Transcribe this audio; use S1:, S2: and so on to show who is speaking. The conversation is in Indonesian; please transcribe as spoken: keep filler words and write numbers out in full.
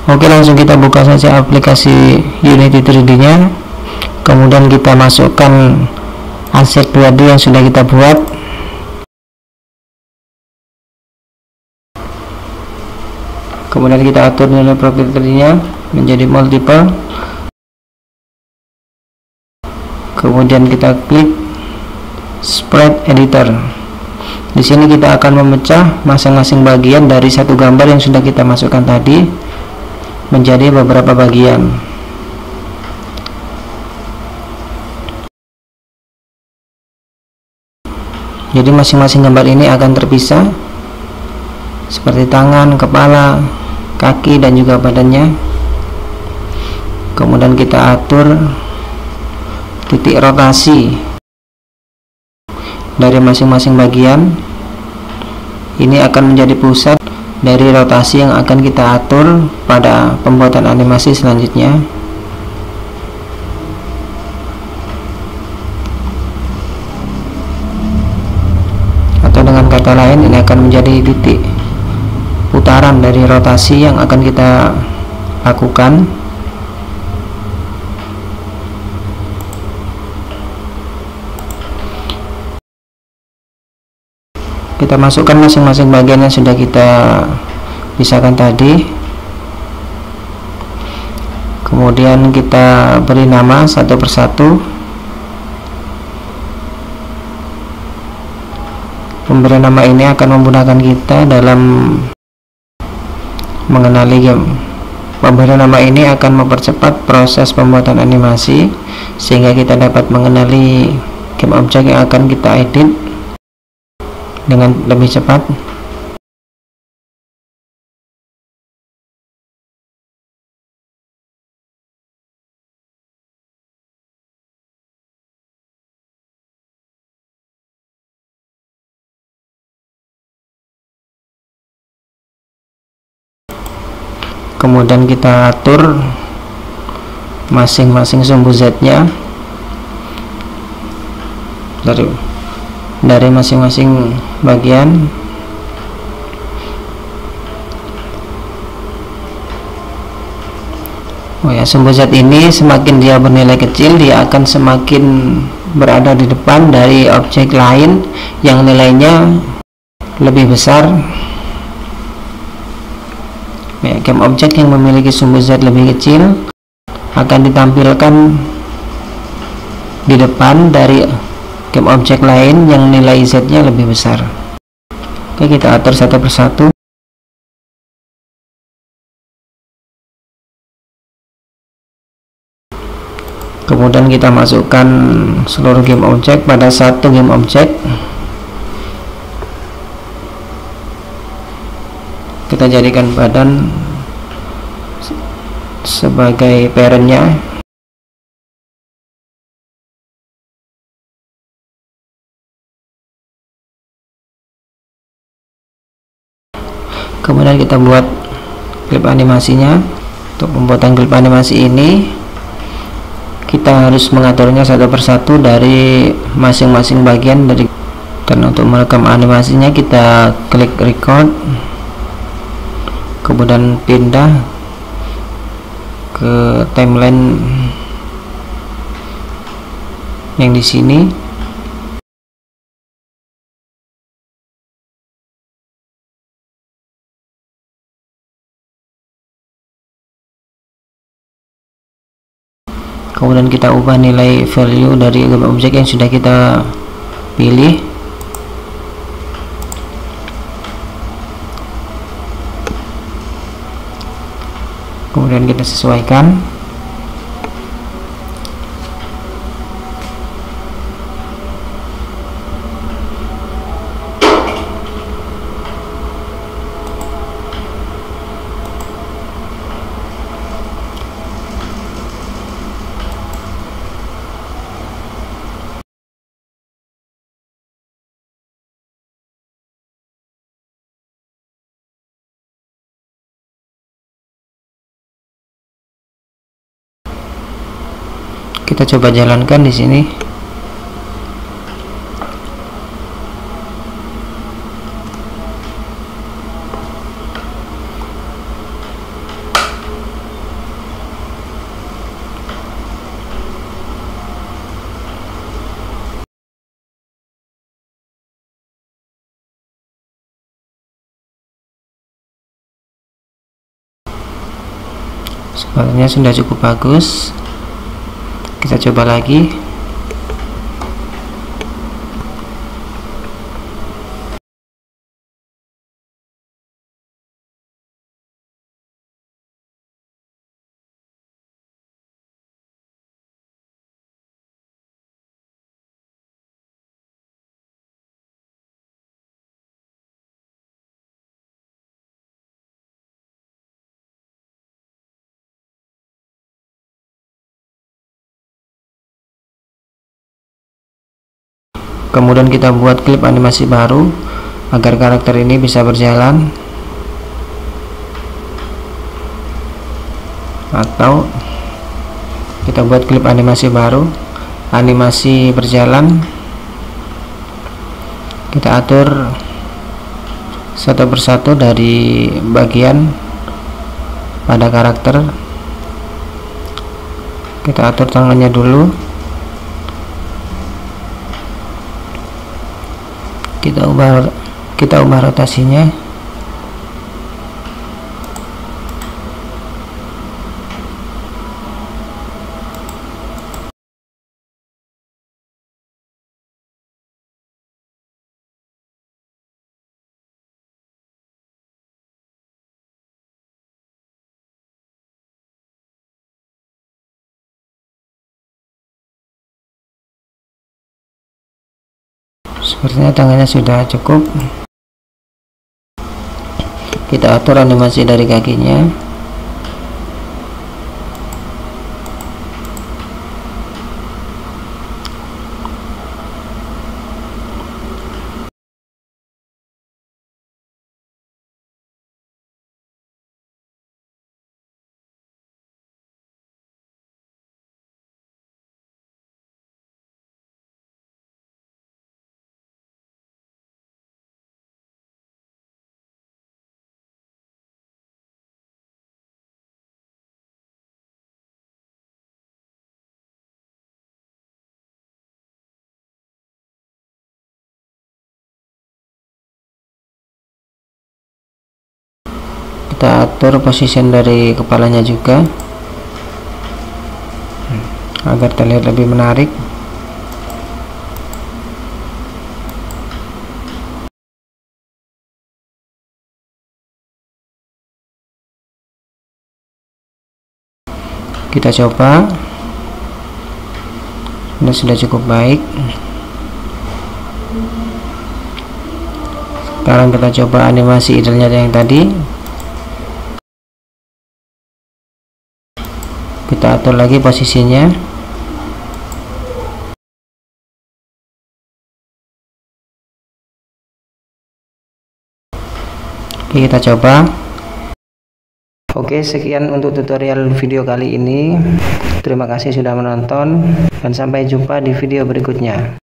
S1: Oke, langsung kita buka saja aplikasi Unity tiga D nya, kemudian kita masukkan aset dua D yang sudah kita buat. Kemudian kita atur nilai propertinya menjadi multiple, kemudian kita klik Sprite Editor. Di sini kita akan memecah masing-masing bagian dari satu gambar yang sudah kita masukkan tadi menjadi beberapa bagian. Jadi masing-masing gambar ini akan terpisah seperti tangan, kepala, kaki, dan juga badannya. Kemudian kita atur titik rotasi dari masing-masing bagian. Ini akan menjadi pusat dari rotasi yang akan kita atur pada pembuatan animasi selanjutnya. Atau dengan kata lain, ini akan menjadi titik putaran dari rotasi yang akan kita lakukan. Kita masukkan masing-masing bagian yang sudah kita pisahkan tadi, kemudian kita beri nama satu persatu. Pemberian nama ini akan memudahkan kita dalam mengenali game. Pemberian nama ini akan mempercepat proses pembuatan animasi sehingga kita dapat mengenali game objek yang akan kita edit dengan lebih cepat. Kemudian kita atur masing-masing sumbu Z-nya dari dari masing-masing bagian. Oh ya, sumbu Z ini semakin dia bernilai kecil, dia akan semakin berada di depan dari objek lain yang nilainya lebih besar. Ya, game objek yang memiliki sumbu Z lebih kecil akan ditampilkan di depan dari game objek lain yang nilai Z-nya lebih besar. Oke, kita atur satu persatu. Kemudian kita masukkan seluruh game objek pada satu game objek. Kita jadikan badan sebagai parentnya. Kemudian kita buat klip animasinya. Untuk pembuatan klip animasi ini kita harus mengaturnya satu persatu dari masing-masing bagian dari. Dan untuk merekam animasinya kita klik record, kemudian pindah ke timeline yang di sini. Kemudian kita ubah nilai value dari objek yang sudah kita pilih. Kemudian kita sesuaikan. Kita coba jalankan di sini. Sepertinya sudah cukup bagus. Kita coba lagi. Kemudian kita buat klip animasi baru agar karakter ini bisa berjalan, atau kita buat klip animasi baru, animasi berjalan. Kita atur satu persatu dari bagian pada karakter. Kita atur tangannya dulu, kita ubah kita ubah rotasinya. Sepertinya tangannya sudah cukup. Kita atur animasi dari kakinya. Kita atur position dari kepalanya juga agar terlihat lebih menarik. Kita coba. Ini sudah cukup baik. Sekarang kita coba animasi idolnya yang tadi. Kita atur lagi posisinya. Oke, kita coba. Oke, sekian untuk tutorial video kali ini. Terima kasih sudah menonton dan sampai jumpa di video berikutnya.